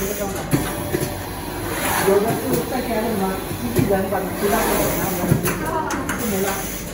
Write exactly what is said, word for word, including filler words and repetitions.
个状态。有的是再加那个什么机器人把其他的拿来就没了。